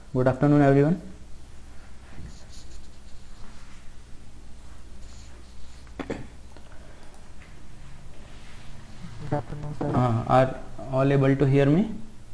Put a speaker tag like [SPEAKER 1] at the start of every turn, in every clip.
[SPEAKER 1] Good afternoon, everyone.
[SPEAKER 2] Good afternoon, sir.
[SPEAKER 1] Are all able to hear me?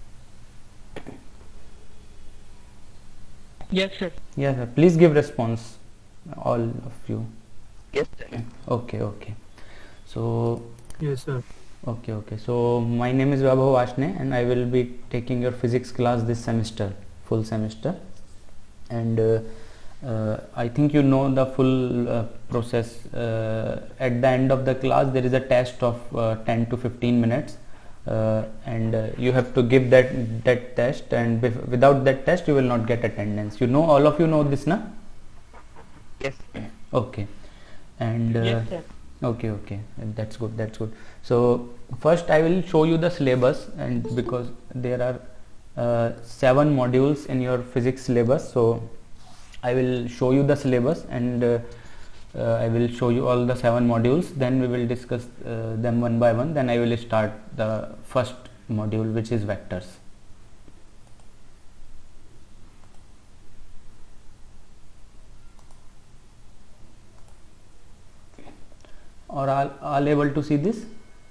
[SPEAKER 2] Yes, sir.
[SPEAKER 1] Yes, sir. Please give response, all of you.
[SPEAKER 2] Yes, sir.
[SPEAKER 1] Okay. So,
[SPEAKER 2] Yes, sir.
[SPEAKER 1] okay. So, my name is Vaibhav Ashne, and I will be taking your physics class this semester, full semester. And I think you know the full process. At the end of the class, there is a test of 10 to 15 minutes. And you have to give that test, and without that test you will not get attendance. All of you know this, na?
[SPEAKER 2] Yes.
[SPEAKER 1] Okay. And
[SPEAKER 2] Yes, sir.
[SPEAKER 1] okay, that's good. So first I will show you the syllabus, and because there are 7 modules in your physics syllabus, so I will show you the syllabus, and I will show you all the 7 modules. Then we will discuss them one by one. Then I will start the first module, which is vectors. Or all able to see this?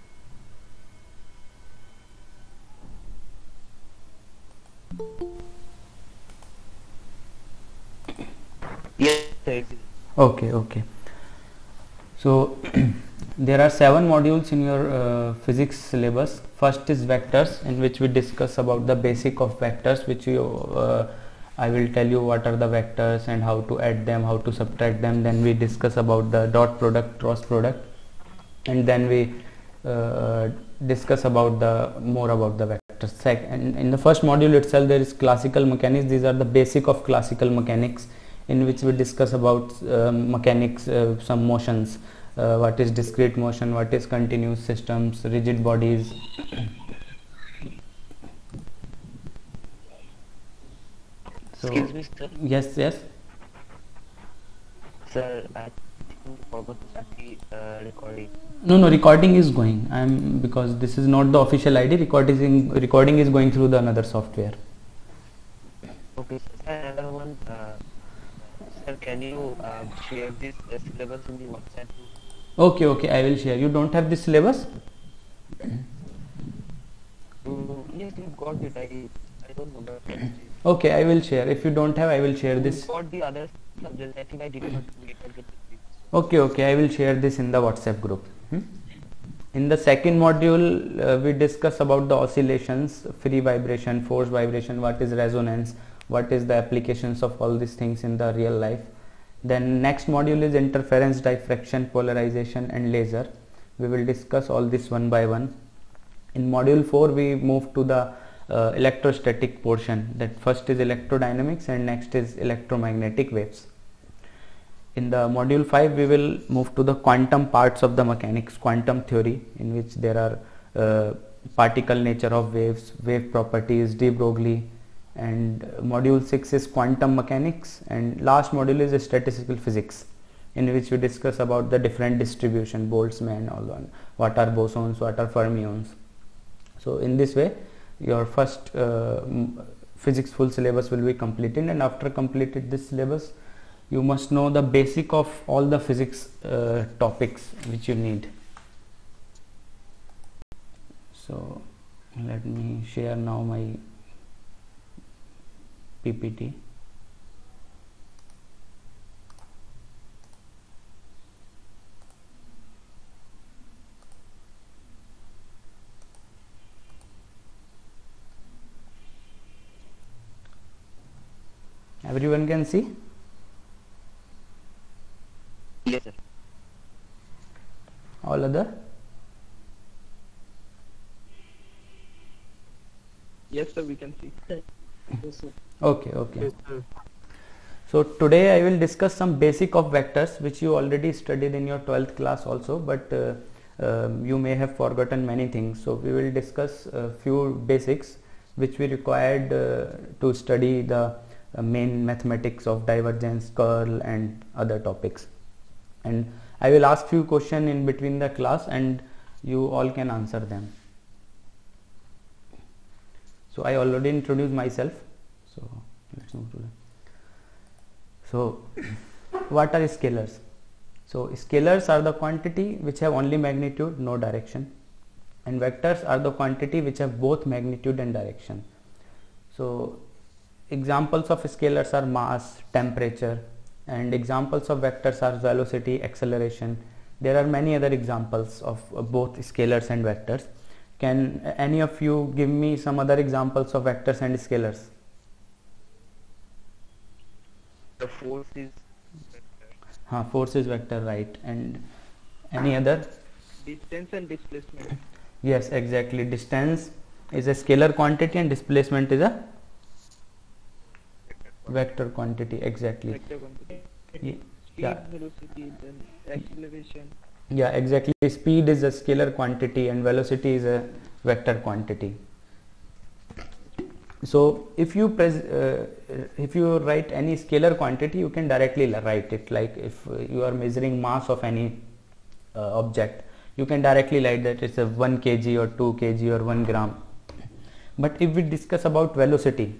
[SPEAKER 2] Yes, sir.
[SPEAKER 1] Okay. So there are 7 modules in your physics syllabus. First is vectors, in which we discuss about the basic of vectors, which I will tell you what are the vectors and how to add them, how to subtract them. Then we discuss about the dot product, cross product, and then we discuss about more about the vectors. And in the first module itself, there is classical mechanics. These are the basic of classical mechanics, in which we discuss about mechanics, some motions, what is discrete motion, what is continuous systems, rigid bodies. So
[SPEAKER 2] Excuse me, sir.
[SPEAKER 1] yes.
[SPEAKER 2] Sir, I think you forgot to start the recording.
[SPEAKER 1] No, recording is going. Because this is not the official ID. Recording is going through the another software.
[SPEAKER 2] Okay, sir. Another one. Sir, can you share this syllabus in the WhatsApp group?
[SPEAKER 1] Okay, I will share. You don't have this syllabus?
[SPEAKER 2] Yes, you got it. I don't know, but
[SPEAKER 1] Okay, I will share. If you don't have, I will share
[SPEAKER 2] you
[SPEAKER 1] this.
[SPEAKER 2] got the other subject. I think I did not get it.
[SPEAKER 1] Okay, I will share this in the WhatsApp group. In the second module, we discuss about the oscillations, free vibration, force vibration, what is resonance, what is the applications of all these things in the real life. Then next module is interference, diffraction, polarization, and laser. We will discuss all this one by one. In module 4, we move to the electrostatic portion. That first is electrodynamics and next is electromagnetic waves. In the module 5, we will move to the quantum parts of the mechanics, quantum theory, in which there are particle nature of waves, wave properties, de Broglie, and module 6 is quantum mechanics, and last module is statistical physics, in which we discuss about the different distribution, Boltzmann, what are bosons, what are fermions. So in this way your first physics full syllabus will be completed, and after completed this syllabus you must know the basic of all the physics topics which you need. So let me share now my PPT. Everyone can see?
[SPEAKER 2] Yes, sir.
[SPEAKER 1] All other?
[SPEAKER 2] Yes, sir. We can see. Yes, sir.
[SPEAKER 1] Okay.
[SPEAKER 2] Yes, sir.
[SPEAKER 1] So today I will discuss some basic of vectors, which you already studied in your 12th class also, but you may have forgotten many things. So we will discuss a few basics which we required to study the main mathematics of divergence, curl, and other topics. And I will ask few questions in between the class, and you all can answer them. So I already introduced myself. So Let's move to the. So what are scalars? So scalars are the quantity which have only magnitude, no direction, and vectors are the quantity which have both magnitude and direction. So examples of scalars are mass, temperature, and examples of vectors are velocity, acceleration. There are many other examples of both scalars and vectors. Can any of you give me some other examples of vectors and scalars?
[SPEAKER 2] The force is
[SPEAKER 1] Force is vector, right? And any other?
[SPEAKER 2] distance and displacement.
[SPEAKER 1] Yes, exactly. Distance is a scalar quantity and displacement is a vector quantity. Exactly.
[SPEAKER 2] Vector quantity.
[SPEAKER 1] Ye-
[SPEAKER 2] Speed,
[SPEAKER 1] Yeah.
[SPEAKER 2] velocity, then acceleration.
[SPEAKER 1] Yeah, exactly. Speed is a scalar quantity and velocity is a vector quantity. So if you write any scalar quantity, you can directly write it. Like if you are measuring mass of any object, you can directly write that it's a 1 kg or 2 kg or 1 gram. But if we discuss about velocity,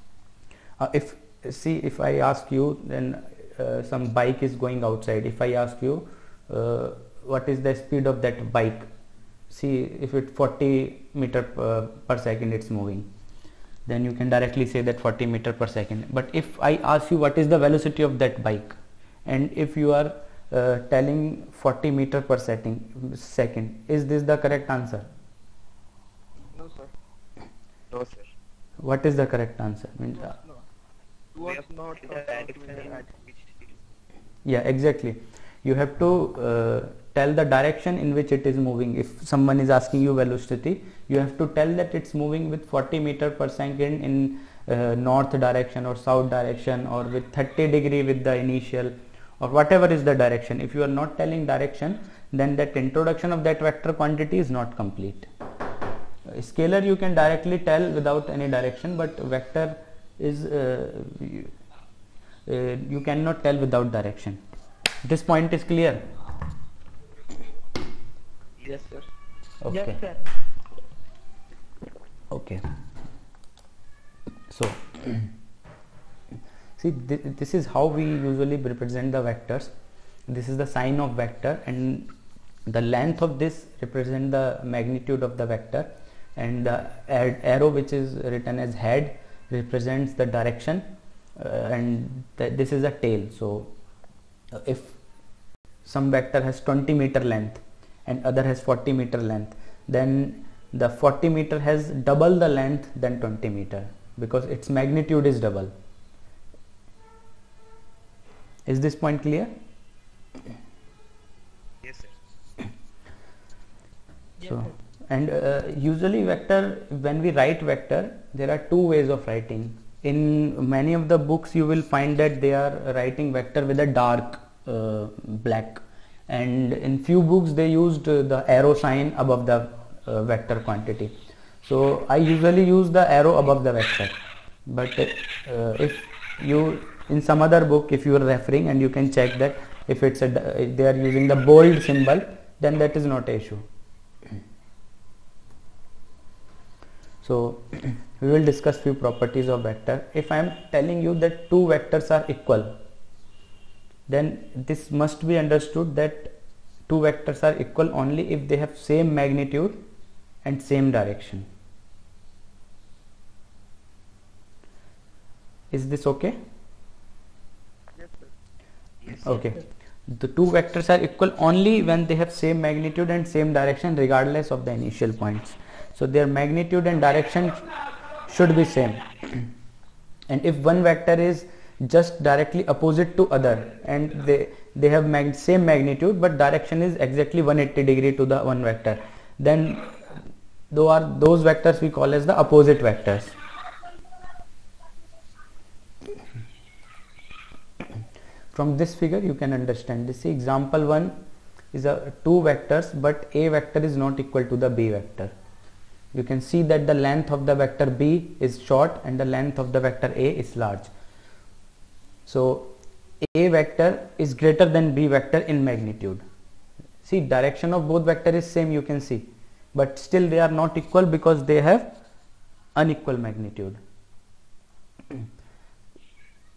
[SPEAKER 1] if I ask you, then some bike is going outside. If I ask you what is the speed of that bike, see if it 40 meter per second it's moving, then you can directly say that 40 meter per second. But if I ask you what is the velocity of that bike, and if you are telling 40 meter per second, is this the correct answer?
[SPEAKER 2] No, sir. No, sir.
[SPEAKER 1] What is the correct answer?
[SPEAKER 2] We have not the direction in which it is.
[SPEAKER 1] Yeah, exactly. You have to tell the direction in which it is moving. If someone is asking you velocity, you have to tell that it's moving with 40 meter per second in north direction or south direction, or with 30 degree with the initial, or whatever is the direction. If you are not telling direction, then that introduction of that vector quantity is not complete. Scalar you can directly tell without any direction, but vector is you cannot tell without direction. This point is clear?
[SPEAKER 2] Yes, sir.
[SPEAKER 1] Okay.
[SPEAKER 2] Yes, sir.
[SPEAKER 1] Okay. So see, this is how we usually represent the vectors. This is the sign of vector, and the length of this represent the magnitude of the vector, and the arrow which is written as head represents the direction, and this is a tail. So if some vector has 20 meter length and other has 40 meter length, then the 40 meter has double the length than 20 meter because its magnitude is double. Is this point clear?
[SPEAKER 2] Yes, sir.
[SPEAKER 1] So, and usually vector, when we write vector, there are two ways of writing. In many of the books you will find that they are writing vector with a dark black, and in few books they used the arrow sign above the vector quantity. So I usually use the arrow above the vector, but if you in some other book, if you are referring, and you can check that if it's if they are using the bold symbol, then that is not an issue. So we will discuss few properties of vector. If I am telling you that two vectors are equal, then this must be understood that two vectors are equal only if they have same magnitude and same direction. Is this okay?
[SPEAKER 2] Yes, sir. Yes.
[SPEAKER 1] Okay. The two vectors are equal only when they have same magnitude and same direction regardless of the initial points. So their magnitude and direction should be same. And if one vector is just directly opposite to other and they have same magnitude but direction is exactly 180 degree to the one vector, then those vectors we call as the opposite vectors. From this figure you can understand this. Example 1 is a two vectors, but a vector is not equal to the b vector. You can see that the length of the vector b is short and the length of the vector a is large. So a vector is greater than b vector in magnitude. See, direction of both vector is same, you can see, but still they are not equal because they have unequal magnitude.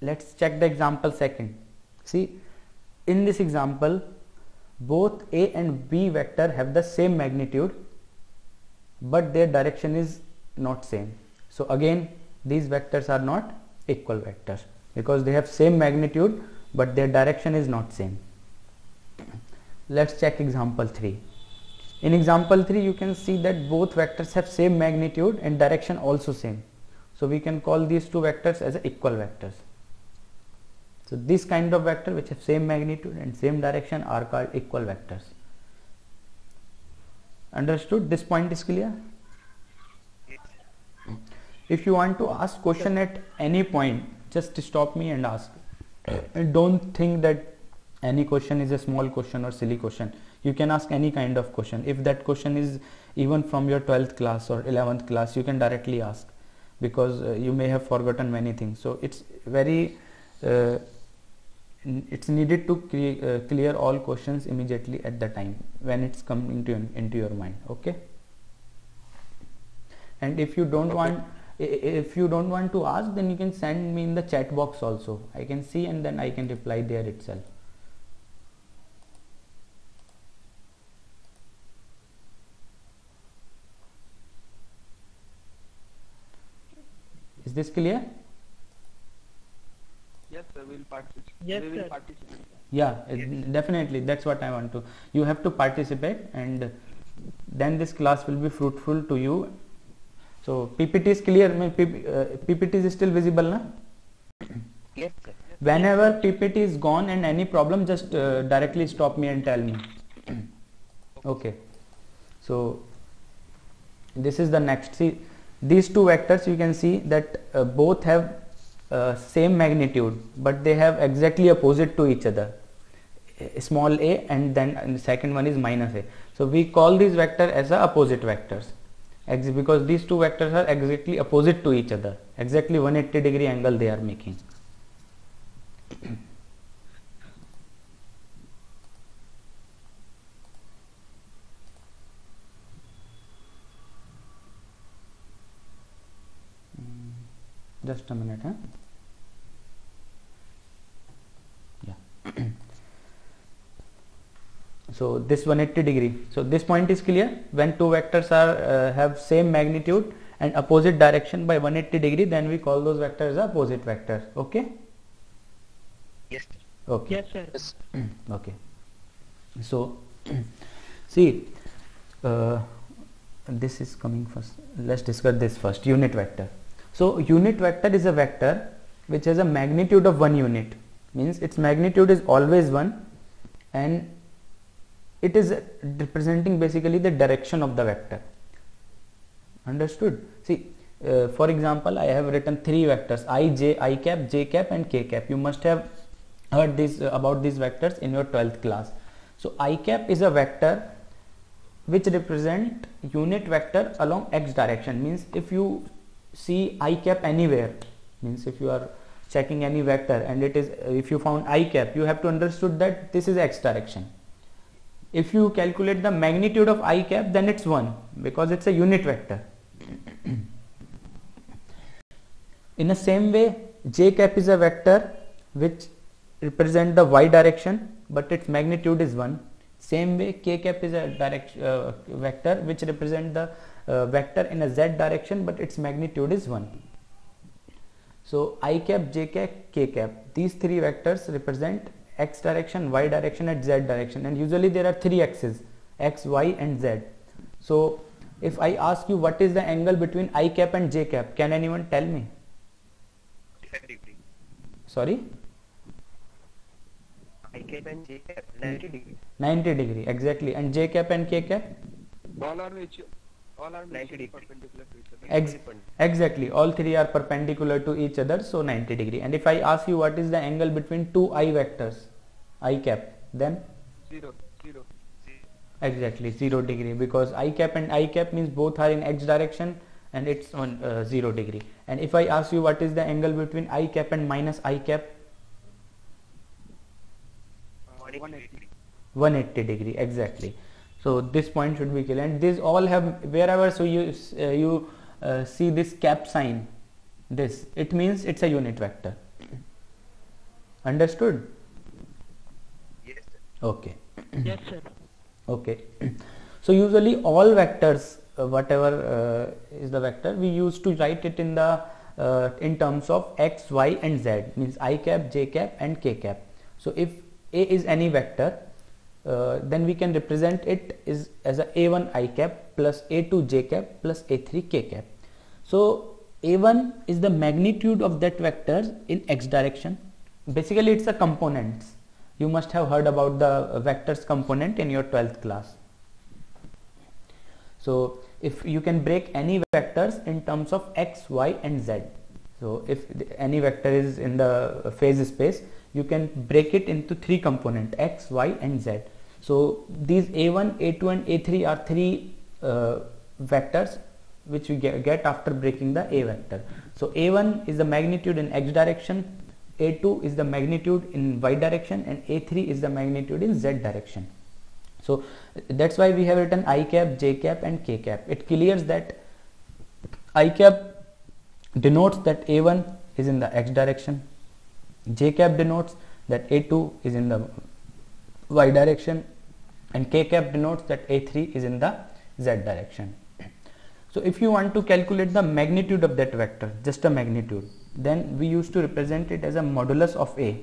[SPEAKER 1] let's check the example second. See, in this example, both A and B vector have the same magnitude, but their direction is not same. So again, these vectors are not equal vectors because they have same magnitude, but their direction is not same. Let's check example 3. In example 3, you can see that both vectors have same magnitude and direction also same. So we can call these two vectors as equal vectors. So this kind of vector which have same magnitude and same direction are called equal vectors. Understood? This point is clear? If you want to ask question at any point, just stop me and ask. And don't think that any question is a small question or silly question. You can ask any kind of question. If that question is even from your 12th class or 11th class, you can directly ask, because you may have forgotten many things. So it's very it's needed to clear all questions immediately at the time when it's coming into your mind. Okay. And if you don't want to ask, then you can send me in the chat box also. I can see and then I can reply there itself. Is this clear?
[SPEAKER 3] Yes, sir. We'll participate.
[SPEAKER 2] Yes,
[SPEAKER 3] We will
[SPEAKER 2] sir.
[SPEAKER 3] participate.
[SPEAKER 1] Yeah,
[SPEAKER 2] Yes.
[SPEAKER 1] definitely. That's what I want to. You have to participate, and then this class will be fruitful to you. So PPT is clear. PPT is still visible, na?
[SPEAKER 2] Yes, sir.
[SPEAKER 1] Whenever PPT is gone and any problem, just directly stop me and tell me. Okay. So this is the next. See, these two vectors, you can see that both have same magnitude, but they have exactly opposite to each other. Small a, and then the second one is minus a. So we call these vectors as a opposite vectors, because these two vectors are exactly opposite to each other. Exactly 180 degree angle they are making. Just a minute, huh? Yeah. So this 180 degree. So this point is clear. When two vectors are have same magnitude and opposite direction by 180 degree, then we call those vectors opposite vectors. Okay.
[SPEAKER 2] Yes, sir.
[SPEAKER 1] Okay.
[SPEAKER 2] Yes, sir.
[SPEAKER 1] Okay. So see, this is coming first. Let's discuss this first. Unit vector. So unit vector is a vector which has a magnitude of 1 unit, means its magnitude is always 1, and it is representing basically the direction of the vector. Understood? See, for example, I have written 3 vectors: I, j, I cap, j cap and k cap. You must have heard this about these vectors in your 12th class. So I cap is a vector which represent unit vector along x direction, means if you see I cap anywhere, means if you are checking any vector and it is, if you found I cap, you have to understood that this is x direction. If you calculate the magnitude of I cap, then it's 1, because it's a unit vector. In the same way, j cap is a vector which represent the y direction, but its magnitude is 1. Same way, k cap is a vector which represent the vector in a z direction, but its magnitude is 1. So I cap, j cap, k cap, these 3 vectors represent x direction, y direction and z direction, and usually there are 3 axes, x, y and z. So if I ask you what is the angle between I cap and j cap, can anyone tell me?
[SPEAKER 2] 45 degree.
[SPEAKER 1] Sorry?
[SPEAKER 2] I cap and J cap 90 degree.
[SPEAKER 1] 90 degree, exactly. And j cap and k cap?
[SPEAKER 3] All are
[SPEAKER 2] 90 degree.
[SPEAKER 3] perpendicular to each other.
[SPEAKER 1] Exactly, all 3 are perpendicular to each other, so 90 degree. And if I ask you what is the angle between 2 I vectors, I cap, then?
[SPEAKER 3] 0.
[SPEAKER 1] Exactly, 0 degree, because I cap and I cap means both are in x direction and it's on 0 degree. And if I ask you what is the angle between I cap and minus I cap?
[SPEAKER 2] 180.
[SPEAKER 1] 180 degree, exactly. So this point should be clear, and these all have wherever, so you see this cap sign, this, it means it's a unit vector. Understood?
[SPEAKER 2] Yes, sir.
[SPEAKER 1] Okay.
[SPEAKER 4] Yes, sir.
[SPEAKER 1] Okay. So usually all vectors, whatever is the vector, we used to write it in the in terms of x, y and z, means I cap, j cap and k cap. So if A is any vector, then we can represent it is as a a1 I cap plus a2 j cap plus a3 k cap. So a1 is the magnitude of that vector in x direction. Basically it's a components. You must have heard about the vectors component in your 12th class. So if you can break any vectors in terms of x, y and z. So if any vector is in the phase space, you can break it into three component x, y and z. So these a1, a2 and a3 are three vectors which we get after breaking the a vector. So a1 is the magnitude in x direction, a2 is the magnitude in y direction and a3 is the magnitude in z direction. So that's why we have written I cap, j cap and k cap. It clears that I cap denotes that a1 is in the x direction, j cap denotes that a2 is in the y direction and k cap denotes that a3 is in the z direction. So if you want to calculate the magnitude of that vector, just a magnitude, then we used to represent it as a modulus of a,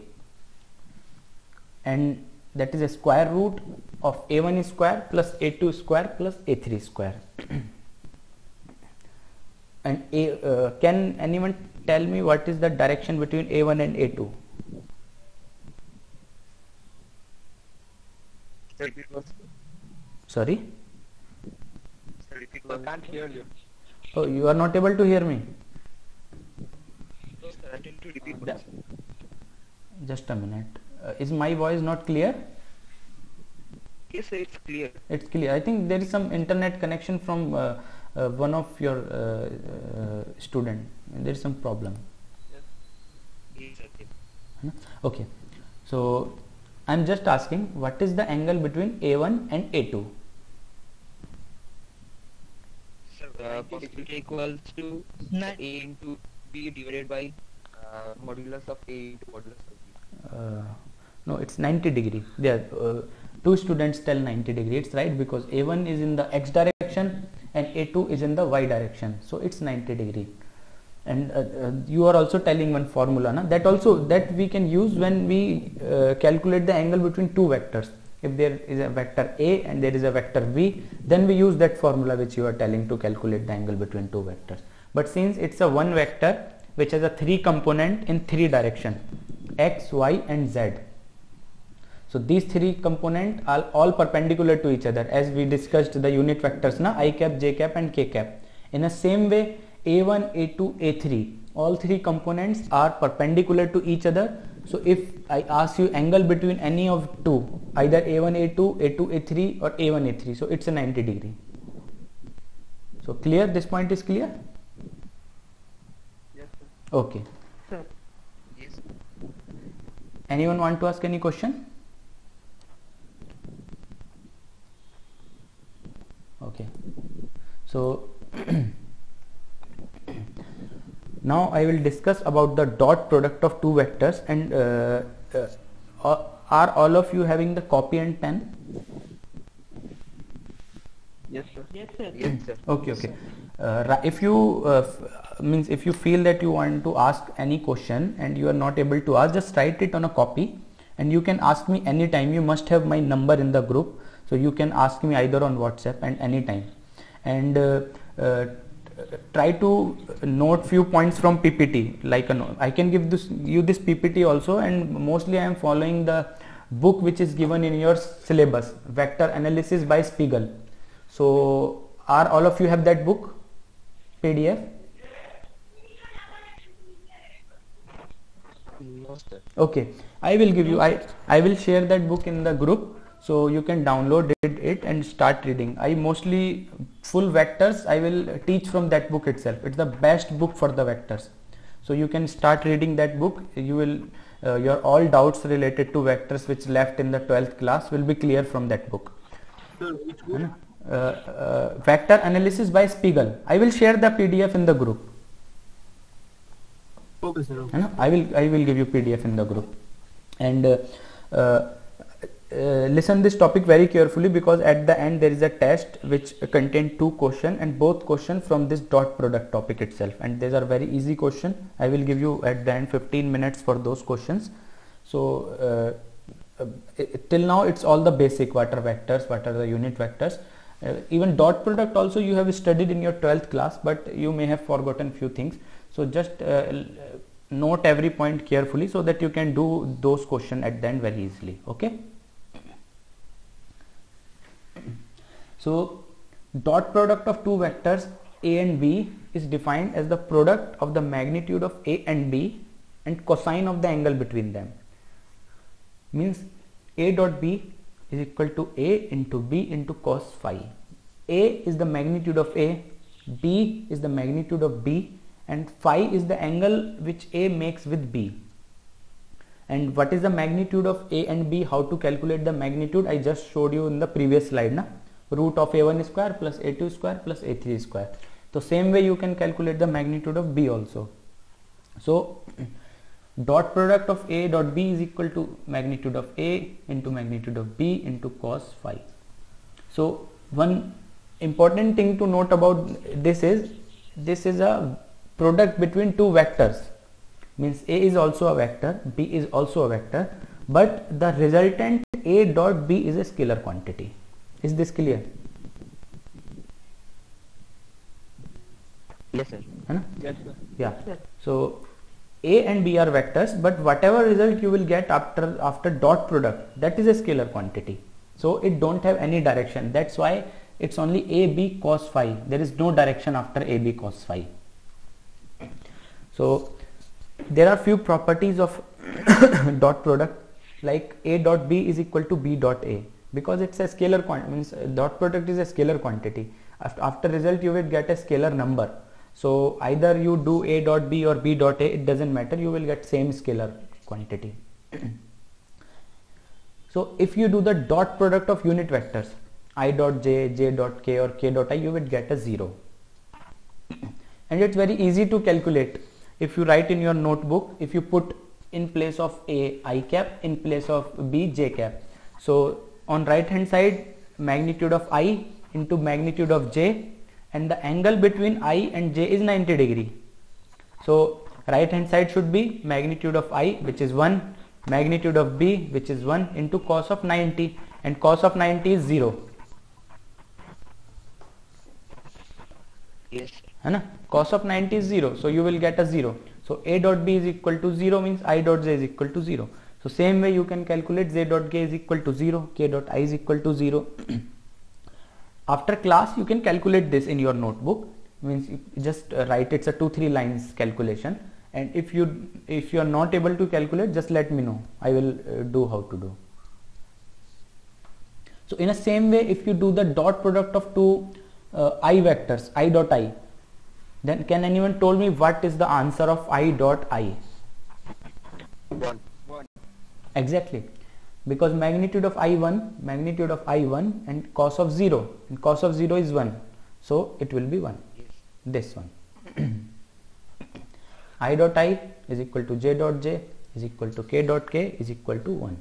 [SPEAKER 1] and that is a square root of a1 square plus a2 square plus a3 square. And can anyone tell me what is the direction between a1 and a2?
[SPEAKER 2] Sir, repeat once.
[SPEAKER 1] Sorry?
[SPEAKER 2] Sir, repeat
[SPEAKER 3] I
[SPEAKER 2] once.
[SPEAKER 3] can't hear you.
[SPEAKER 1] Oh, you are not able to hear me?
[SPEAKER 2] No, sir, I need to repeat
[SPEAKER 1] Da-
[SPEAKER 2] once.
[SPEAKER 1] Just a minute. Is my voice not clear?
[SPEAKER 2] Yes, sir, it's clear.
[SPEAKER 1] It's clear. I think there is some internet connection from one of your student. There is some problem.
[SPEAKER 2] Yes, sir. Yes.
[SPEAKER 1] Okay. So I'm just asking, what is the angle between a1 and a2?
[SPEAKER 2] Sir, cos theta equals to
[SPEAKER 4] Nine.
[SPEAKER 2] a into b divided by modulus of a into modulus of b.
[SPEAKER 1] No, it's 90 degree. There, two students tell 90 degree. It's right because a1 is in the x direction and a2 is in the y direction. So it's 90 degree. And you are also telling one formula, na? That we can use when we calculate the angle between two vectors. If there is a vector a and there is a vector b, then we use that formula which you are telling to calculate the angle between two vectors. But since it's a one vector which has a three component in three direction, x, y and z. So these three components are all perpendicular to each other, as we discussed the unit vectors, na, I cap, j cap and k cap. In the same way, a1, a2, a3, all three components are perpendicular to each other. So if I ask you angle between any of two, either a1, a2, a2, a3 or a1, a3, so it's a 90 degree. So clear? This point is clear?
[SPEAKER 3] Yes, sir.
[SPEAKER 1] Okay.
[SPEAKER 4] Sir.
[SPEAKER 2] Yes.
[SPEAKER 1] Anyone want to ask any question? Okay. So now I will discuss about the dot product of two vectors, and are all of you having the copy and pen?
[SPEAKER 3] Yes, sir.
[SPEAKER 4] Yes, sir.
[SPEAKER 2] Yes, sir.
[SPEAKER 1] Okay, okay. If you means if you feel that you want to ask any question and you are not able to ask, just write it on a copy and you can ask me anytime. You must have my number in the group, so you can ask me either on WhatsApp and anytime. And try to note few points from PPT. Like I can give you this PPT also, and mostly I am following the book which is given in your syllabus, Vector Analysis by Spiegel. So are all of you have that book PDF?
[SPEAKER 2] No, sir.
[SPEAKER 1] Okay, I will give you, I will share that book in the group, so you can download it and start reading. I mostly full vectors I will teach from that book itself. It's the best book for the vectors, so you can start reading that book. You will your all doubts related to vectors which left in the 12th class will be clear from that book.
[SPEAKER 3] Sir, which book?
[SPEAKER 1] Vector Analysis by Spiegel. I will share the PDF in the group.
[SPEAKER 3] Okay, sir. Okay.
[SPEAKER 1] I will give you PDF in the group. And listen this topic very carefully, because at the end there is a test which contain 2 questions, and both questions from this dot product topic itself, and these are very easy question. I will give you at the end 15 minutes for those questions. So till now it's all the basic, what are vectors, what are the unit vectors. Even dot product also you have studied in your 12th class, but you may have forgotten few things. So just note every point carefully so that you can do those questions at the end very easily. Okay. So dot product of 2 vectors a and b is defined as the product of the magnitude of a and b and cosine of the angle between them. Means a dot b is equal to a into b into cos phi. A is the magnitude of a, b is the magnitude of b, and phi is the angle which a makes with b. And what is the magnitude of a and b? How to calculate the magnitude? I just showed you in the previous slide, na? Root of a1 square plus a2 square plus a3 square. So same way you can calculate the magnitude of b also. So dot product of a dot b is equal to magnitude of a into magnitude of b into cos phi. So one important thing to note about this is a product between 2 vectors. Means a is also a vector, b is also a vector, but the resultant a dot b is a scalar quantity. Is this clear?
[SPEAKER 2] Yes, sir.
[SPEAKER 3] Yes, sir.
[SPEAKER 1] Yeah. So a and b are vectors, but whatever result you will get after dot product, that is a scalar quantity. So it don't have any direction. That's why it's only a b cos phi. There is no direction after a b cos phi. So there are few properties of dot product, like a dot b is equal to b dot a, because it's a scalar quantity. Means dot product is a scalar quantity. After result you will get a scalar number. So either you do a dot b or b dot a, it doesn't matter, you will get same scalar quantity. So if you do the dot product of unit vectors I dot j, j dot k or k dot I, you will get a 0. And it's very easy to calculate. If you write in your notebook, if you put in place of a I cap, in place of b j cap. So on right hand side magnitude of I into magnitude of j, and the angle between I and j is 90 degree. So right hand side should be magnitude of I, which is 1, magnitude of b, which is 1, into cos of 90, and cos of 90 is 0.
[SPEAKER 2] Yes,
[SPEAKER 1] है ना? Cos of 90 is 0, so you will get a 0. So a dot b is equal to 0 means I dot j is equal to 0. So same way you can calculate j dot k is equal to 0, k dot I is equal to 0. After class you can calculate this in your notebook. Means you just write, it's a 2-3 lines calculation, and if you are not able to calculate, just let me know, I will do how to do. So in the same way, if you do the dot product of 2 I vectors I dot I, then can anyone told me what is the answer of I dot I?
[SPEAKER 2] 1.
[SPEAKER 1] Exactly, because magnitude of I1 and cos of 0, and cos of 0 is 1, so it will be 1.
[SPEAKER 2] Yes.
[SPEAKER 1] This one. I dot I is equal to j dot j is equal to k dot k is equal to 1.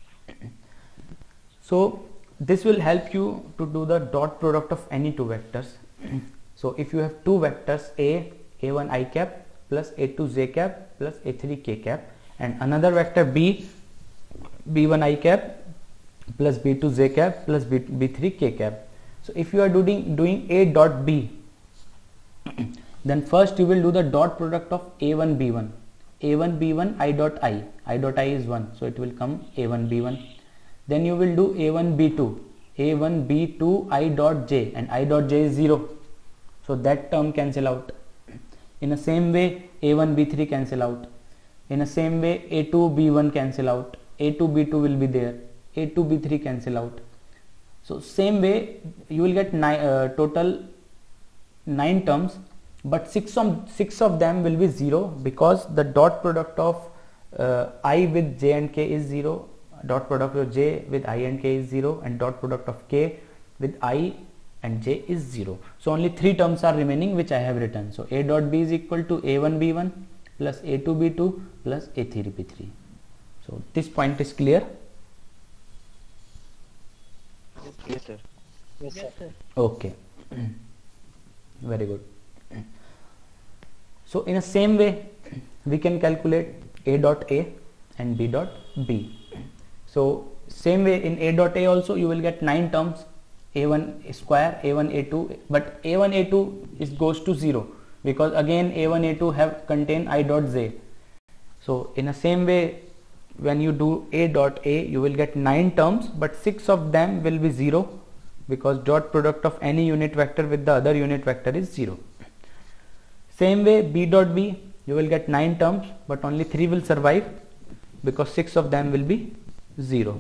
[SPEAKER 1] So this will help you to do the dot product of any 2 vectors. So if you have 2 vectors a1 I cap plus a2 j cap plus a3 k cap, and another vector b1 I cap plus b2 j cap plus b3 k cap. So if you are doing a dot b, then first you will do the dot product of a1 b1 I dot I is 1, so it will come a1 b1. Then you will do a1 b2 I dot j, and I dot j is 0, so that term cancel out. In the same way a1 b3 cancel out. In the same way a2 b1 cancel out, a2 b2 will be there, a2 b3 cancel out. So same way you will get total 9 terms, but 6 of them will be 0, because the dot product of I with j and k is 0, dot product of j with I and k is 0, and dot product of k with I and j is 0. So only 3 terms are remaining, which I have written. So a dot b is equal to a1 b1 plus a2 b2 plus a3 b3. So this point is clear.
[SPEAKER 2] Yes, sir.
[SPEAKER 3] Yes, sir.
[SPEAKER 1] Okay. Very good. So in the same way we can calculate a dot a and b dot b. So same way in a dot a also you will get 9 terms, a1 square, a1 a2, but a1 a2 is goes to 0 because again a1 a2 have contain I dot j. So in the same way when you do a dot a you will get 9 terms, but 6 of them will be 0 because dot product of any unit vector with the other unit vector is 0. Same way b dot b you will get 9 terms, but only 3 will survive because 6 of them will be 0.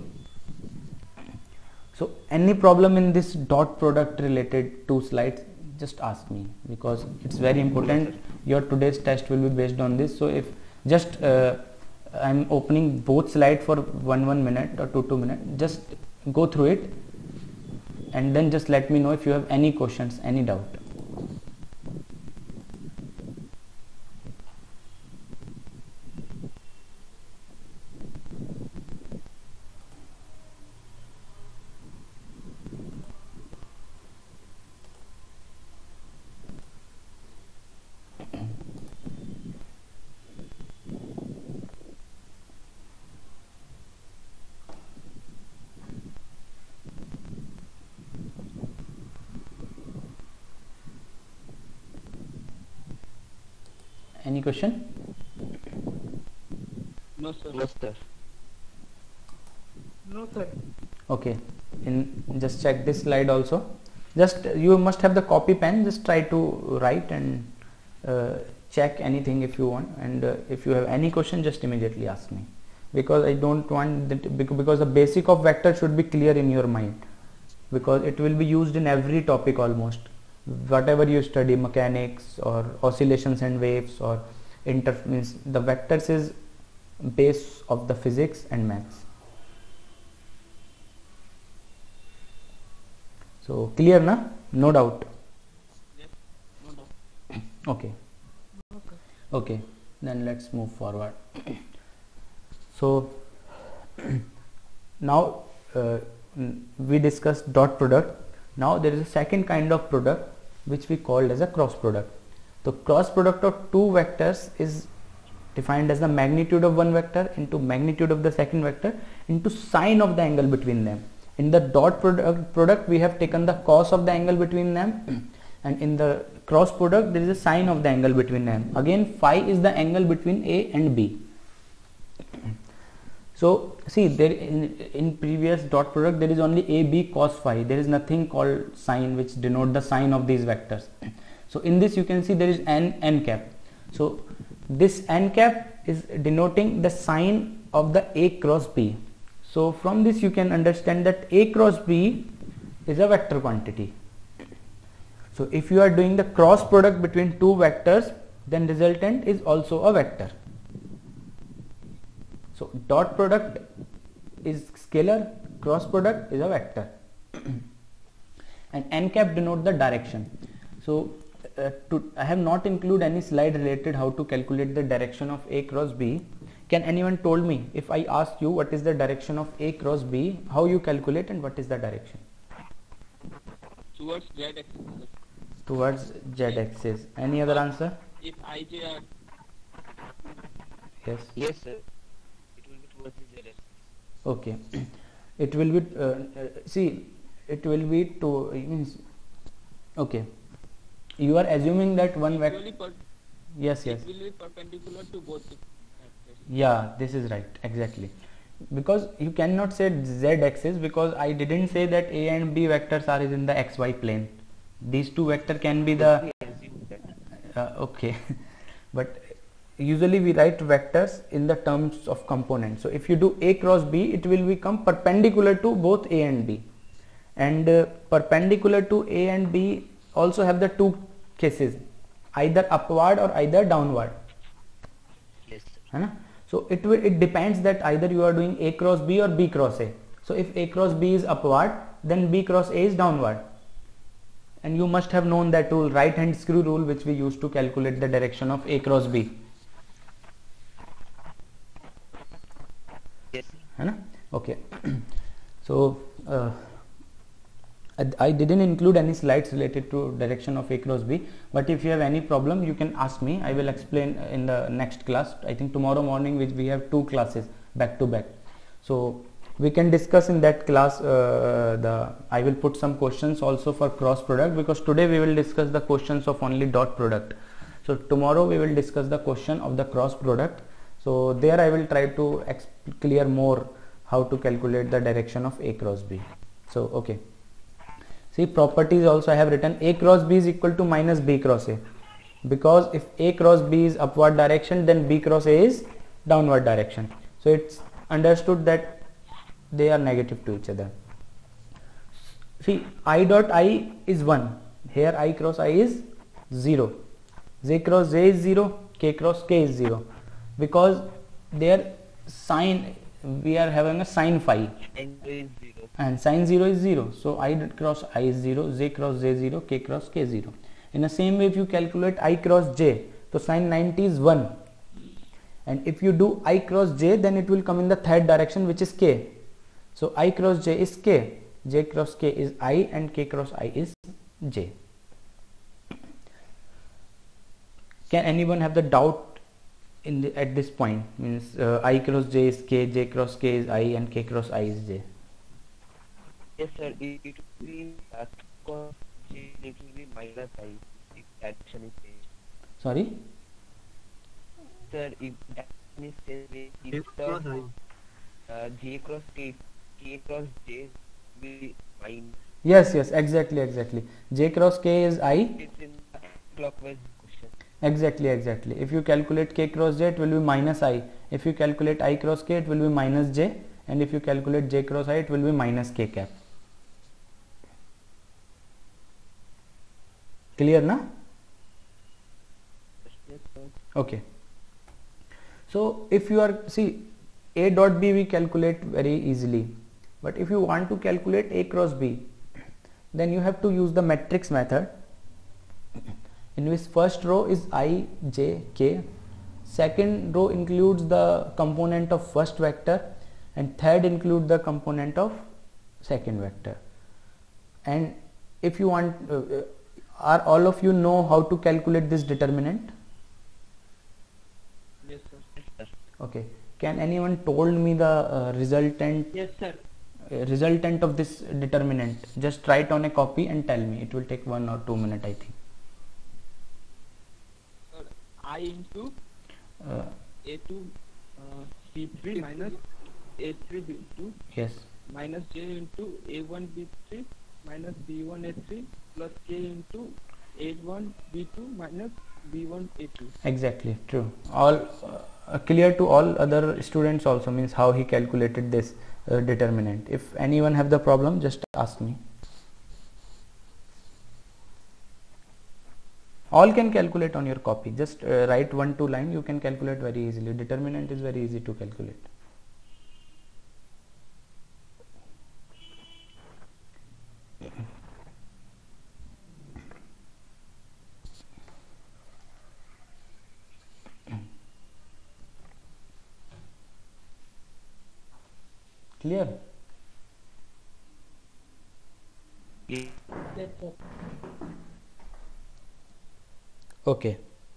[SPEAKER 1] So any problem in this dot product related 2 slides, just ask me because it's very important. Your today's test will be based on this. So if just I'm opening both slides for 1 minute or 2 minutes, just go through it and then just let me know if you have any questions, any doubt. Any question?
[SPEAKER 3] No, sir.
[SPEAKER 2] No, sir.
[SPEAKER 3] No, sir.
[SPEAKER 1] Okay, just check this slide also. Just you must have the copy pen, just try to write and check anything if you want, and if you have any question just immediately ask me, because I don't want that, because the basic of vector should be clear in your mind, because it will be used in every topic almost, whatever you study, mechanics or oscillations and waves or means the vectors is base of the physics and maths. So clear na? No doubt.
[SPEAKER 3] Yes. No doubt.
[SPEAKER 1] Okay. Okay, then let's move forward. So now we discussed dot product. Now there is a second kind of product which we called as a cross product. The cross product of two vectors is defined as the magnitude of one vector into magnitude of the second vector into sine of the angle between them. In the dot product we have taken the cos of the angle between them, and in the cross product there is a sine of the angle between them. Again phi is the angle between A and B. So see, there in previous dot product there is only A B cos phi, there is nothing called sine which denote the sine of these vectors. So in this you can see there is n cap. So this n cap is denoting the sine of the A cross B. So from this you can understand that A cross B is a vector quantity. So if you are doing the cross product between two vectors, then resultant is also a vector. So dot product is scalar, cross product is a vector. And n cap denote the direction. So I have not included any slide related how to calculate the direction of A cross B. Can anyone told me, if I ask you what is the direction of A cross B, how you calculate and what is the direction?
[SPEAKER 3] Towards z axis.
[SPEAKER 1] Towards z axis. Any other answer?
[SPEAKER 3] If ij are
[SPEAKER 1] Yes.
[SPEAKER 2] Yes, sir. It will be towards the z axis.
[SPEAKER 1] Okay. It will be see, it will be to means okay. You are assuming that one vector. Yes, yes.
[SPEAKER 3] It will be perpendicular to both the vectors.
[SPEAKER 1] Yeah, this is right, exactly. Because you cannot say z axis, because I didn't say that A and B vectors are in the xy plane. These two vector can be the
[SPEAKER 2] We assume that.
[SPEAKER 1] okay. But usually we write vectors in the terms of components. So if you do A cross B, it will become perpendicular to both A and B, and perpendicular to A and B also have the two cases, either upward or either downward.
[SPEAKER 2] Yes, sir.
[SPEAKER 1] है ना? So it depends that either you are doing A cross B or B cross A. So if A cross B is upward, then B cross A is downward. And you must have known that rule, right hand screw rule, which we use to calculate the direction of A cross B.
[SPEAKER 2] Yes.
[SPEAKER 1] है ना. Okay. So I didn't include any slides related to direction of A cross B, but if you have any problem you can ask me. I will explain in the next class. I think tomorrow morning which we have 2 classes back to back, so we can discuss in that class. I will put some questions also for cross product, because today we will discuss the questions of only dot product. So tomorrow we will discuss the question of the cross product. So there I will try to clear more how to calculate the direction of A cross B. So okay. See, properties also I have written A cross B is equal to minus B cross A, because if A cross B is upward direction, then B cross A is downward direction. So it's understood that they are negative to each other. See, I dot I is 1. Here I cross I is 0. J cross J is 0. K cross K is 0. Because their sign, we are having a sign phi. And sin 0 is 0, so I cross I is 0, J cross J 0, K cross K 0. In the same way, if you calculate I cross J, so sin 90 is 1, and if you do I cross J, then it will come in the third direction, which is K. So I cross J is K, J cross K is I, and K cross I is J. Can anyone have the doubt at this point? Means I cross J is K, J cross K is I, and K cross I is J.
[SPEAKER 2] Yes, sir. It will be cos J, it will be minus I if direction is changed.
[SPEAKER 1] Sorry?
[SPEAKER 2] Sir, if direction is changed, if the J cross K, K cross J will be minus.
[SPEAKER 1] Yes, exactly. J cross K is I.
[SPEAKER 2] It's in the clockwise question.
[SPEAKER 1] Exactly. If you calculate K cross J, it will be minus I. If you calculate I cross K, it will be minus J. And if you calculate J cross I, it will be minus K cap. Clear na?
[SPEAKER 2] Yes, sir.
[SPEAKER 1] Okay. So if you are, see, A dot B we calculate very easily, but if you want to calculate A cross B, then you have to use the matrix method, in which first row is I, J, K, second row includes the component of first vector, and third include the component of second vector. And if you want, are all of you know how to calculate this determinant?
[SPEAKER 3] Yes, sir.
[SPEAKER 2] Yes, sir.
[SPEAKER 1] Okay. Can anyone told me the resultant
[SPEAKER 3] Yes, sir.
[SPEAKER 1] Resultant of this determinant? Just write on a copy and tell me. It will take 1 or 2 minutes, I think.
[SPEAKER 3] Sir, I into
[SPEAKER 1] Uh,
[SPEAKER 3] A2 C3 minus A3 B2
[SPEAKER 1] yes.
[SPEAKER 3] minus J into A1 B3 minus B1 A3 plus K into A1 B2 minus B1 A2.
[SPEAKER 1] Exactly. True. All clear to all other students also, means how he calculated this determinant. If anyone have the problem, just ask me. All can calculate on your copy. Just write 1-2 line. You can calculate very easily. Determinant is very easy to calculate. Clear?
[SPEAKER 2] Yes.
[SPEAKER 3] Yes, sir.
[SPEAKER 1] Okay.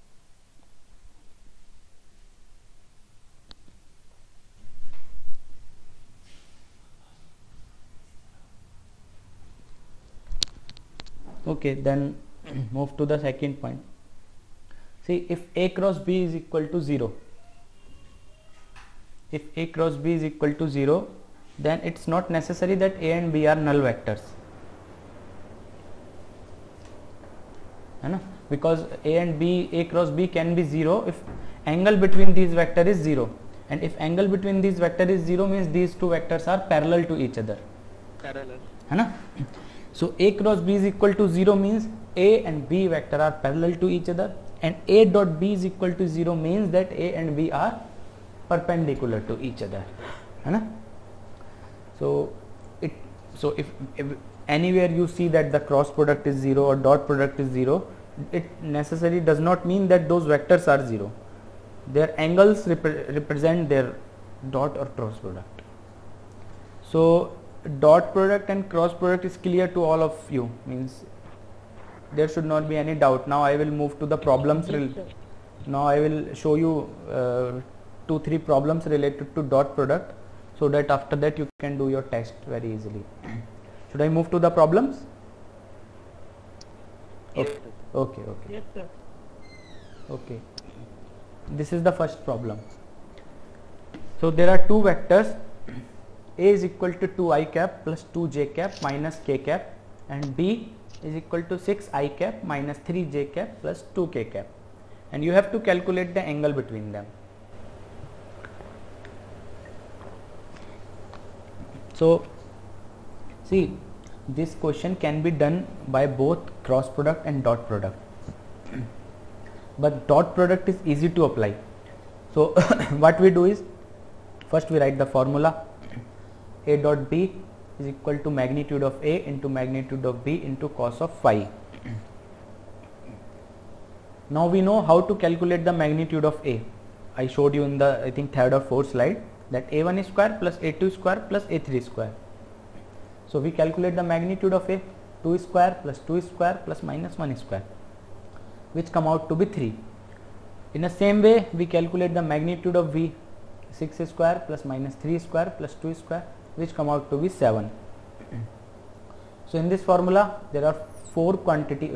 [SPEAKER 1] Okay, then move to the second point. See, if A cross B is equal to 0, if A cross B is equal to 0, then it's not necessary that A and B are null vectors. Because A cross B can be 0 if angle between these vector is 0, and if angle between these vector is 0 means these two vectors are parallel to each other.
[SPEAKER 3] Parallel.
[SPEAKER 1] So A cross B is equal to 0 means A and B vector are parallel to each other, and A dot B is equal to 0 means that A and B are perpendicular to each other. So if anywhere you see that the cross product is 0 or dot product is 0, it necessarily does not mean that those vectors are 0. Their angles represent their dot or cross product. So dot product and cross product is clear to all of you, means there should not be any doubt. Now I will move to the problems. Now I will show you 2-3 problems related to dot product, so that after that you can do your test very easily. Should I move to the problems?
[SPEAKER 2] Yes,
[SPEAKER 1] Okay.
[SPEAKER 2] sir.
[SPEAKER 1] Okay.
[SPEAKER 3] Yes, sir.
[SPEAKER 1] Okay. This is the first problem. So there are two vectors. A is equal to 2i cap plus 2j cap minus k cap, and B is equal to 6i cap minus 3j cap plus 2k cap, and you have to calculate the angle between them. So see, this question can be done by both cross product and dot product, but dot product is easy to apply. So what we do is, first we write the formula. A dot B is equal to magnitude of A into magnitude of B into cos of phi. Now we know how to calculate the magnitude of A. I showed you in the, I think, third or fourth slide, that A1 square plus A2 square plus A3 square. So we calculate the magnitude of A, 2 square plus 2 square plus minus 1 square, which come out to be 3. In the same way we calculate the magnitude of V, 6 square plus minus 3 square plus 2 square, which come out to be 7. So in this formula there are four quantities.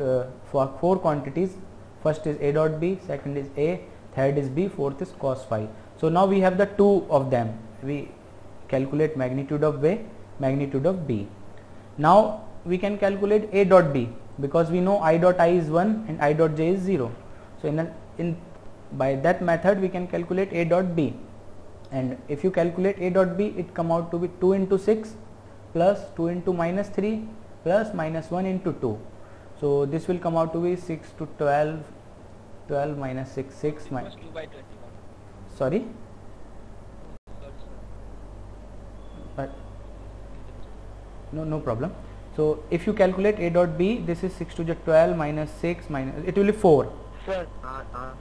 [SPEAKER 1] First is A dot B, second is A, third is B, fourth is cos phi. So now we have the two of them. We calculate magnitude of A, magnitude of B. Now we can calculate A dot B, because we know I dot I is 1 and I dot j is 0. So by that method we can calculate A dot B. And if you calculate A dot B, it come out to be 2 into 6 plus 2 into minus 3 plus minus 1 into 2. So this will come out to be 6 to 12, 12 minus 6, 6 minus,
[SPEAKER 3] 2 by 21.
[SPEAKER 1] sorry, but no problem. So if you calculate A dot B, this is 6 to the 12 minus 6 minus, it will be 4.
[SPEAKER 2] Sir, answer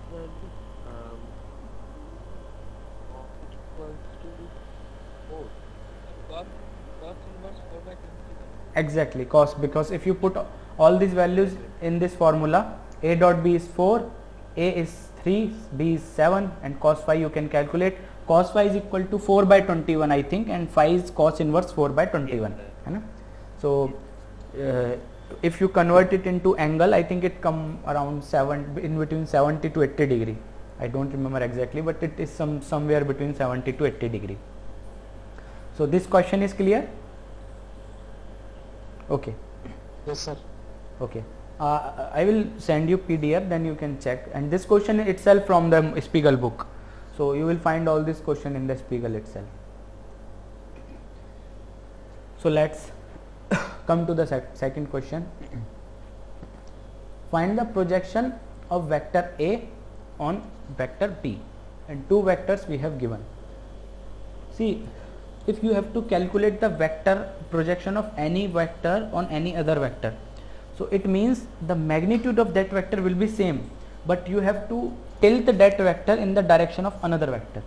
[SPEAKER 2] equals to 4.
[SPEAKER 3] Cos inverse 4 by 21.
[SPEAKER 1] Exactly, cos, because if you put all these values in this formula, A dot B is 4, A is 3, B is 7, and cos phi you can calculate. Cos phi is equal to 4 by 21, I think, and phi is cos inverse 4 by 21. Yes, so if you convert it into angle, I think it come around in between 70 to 80 degree. I don't remember exactly, but it is somewhere between 70 to 80 degree. So this question is clear? Okay.
[SPEAKER 4] Yes, sir.
[SPEAKER 1] Okay. I will send you PDF, then you can check. And this question itself from the Spiegel book. So you will find all this question in the Spiegel itself. So let's come to the second question. Find the projection of vector A on vector B, and two vectors we have given. See, if you have to calculate the vector projection of any vector on any other vector, so it means the magnitude of that vector will be same, but you have to tilt that vector in the direction of another vector.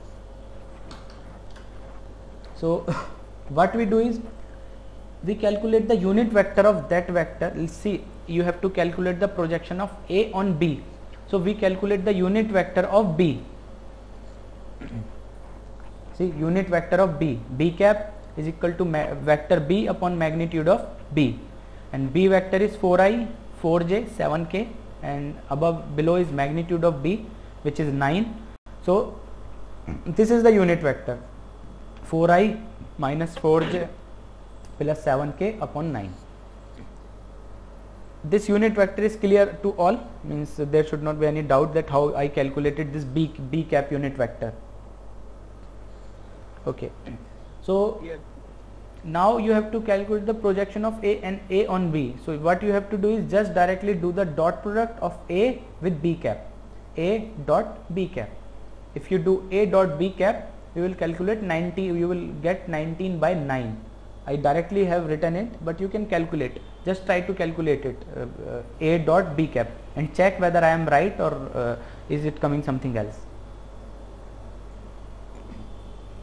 [SPEAKER 1] So what we do is, we calculate the unit vector of that vector. Let's see, you have to calculate the projection of A on B. So we calculate the unit vector of B. See, unit vector of B, B cap is equal to vector B upon magnitude of B, and B vector is 4i, 4j, 7k, and below is magnitude of B, which is 9. So this is the unit vector, 4i minus 4j plus 7k upon 9. This unit vector is clear to all, means there should not be any doubt that how I calculated this B cap unit vector. Okay, so
[SPEAKER 3] Yes.
[SPEAKER 1] now you have to calculate the projection of A and A on B. So what you have to do is just directly do the dot product of A with B cap, A dot B cap. If you do A dot B cap, you will calculate 90, you will get 19 by 9. I directly have written it, but you can calculate, just try to calculate it, A dot B cap, and check whether I am right or is it coming something else.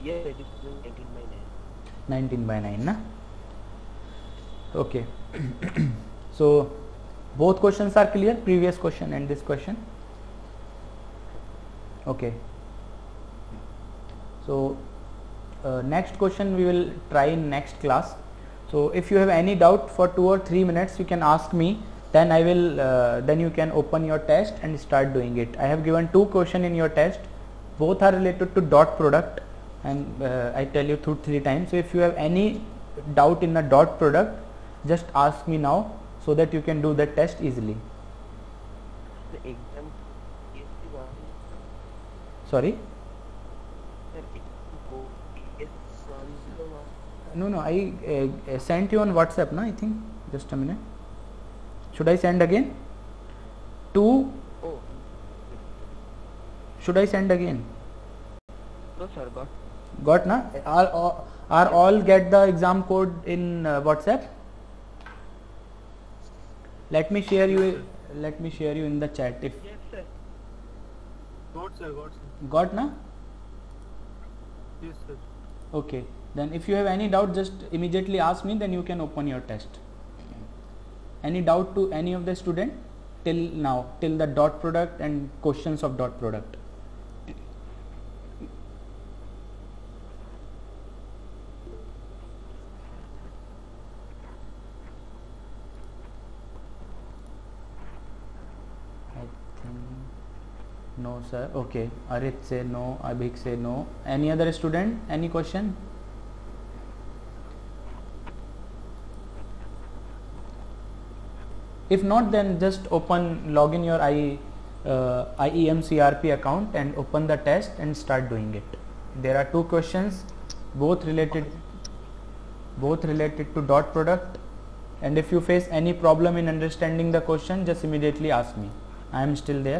[SPEAKER 2] Yes, it is 19 by 9.
[SPEAKER 1] 19 by 9 na. Okay. So both questions are clear, previous question and this question. Okay. So next question we will try in next class. So if you have any doubt for 2 or 3 minutes you can ask me, then I will then you can open your test and start doing it. I have given 2 questions in your test, both are related to dot product, and I tell you 2-3 times. So if you have any doubt in the dot product, just ask me now so that you can do the test easily.
[SPEAKER 2] The exam is the one.
[SPEAKER 1] Sorry?
[SPEAKER 2] Sir, exam code is 101.
[SPEAKER 1] No, I sent you on WhatsApp na, I think. Just a minute. Should I send again?
[SPEAKER 2] Oh,
[SPEAKER 1] Should I send again?
[SPEAKER 2] no sir, got.
[SPEAKER 1] Got na? Are all get the exam code in WhatsApp? Let me share you in the chat. If
[SPEAKER 2] Yes sir.
[SPEAKER 3] Got sir.
[SPEAKER 1] got na?
[SPEAKER 3] Yes sir.
[SPEAKER 1] Okay. Then if you have any doubt, just immediately ask me, then you can open your test. Any doubt to any of the student till now, till the dot product and questions of dot product? I think no sir. Okay. Arit say no, Abhik say no. Any other student? Any question? If not, then just log in your IEMCRP account and open the test and start doing it. There are 2 questions, both related to dot product, and if you face any problem in understanding the question, just immediately ask me. I am still there.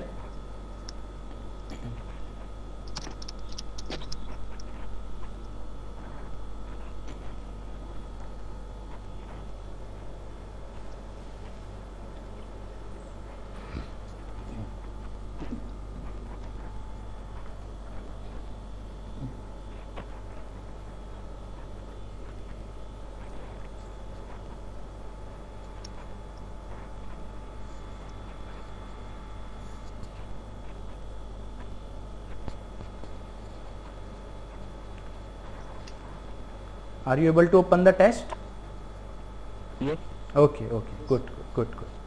[SPEAKER 1] Are you able to open the test?
[SPEAKER 2] Yes.
[SPEAKER 1] Okay, good.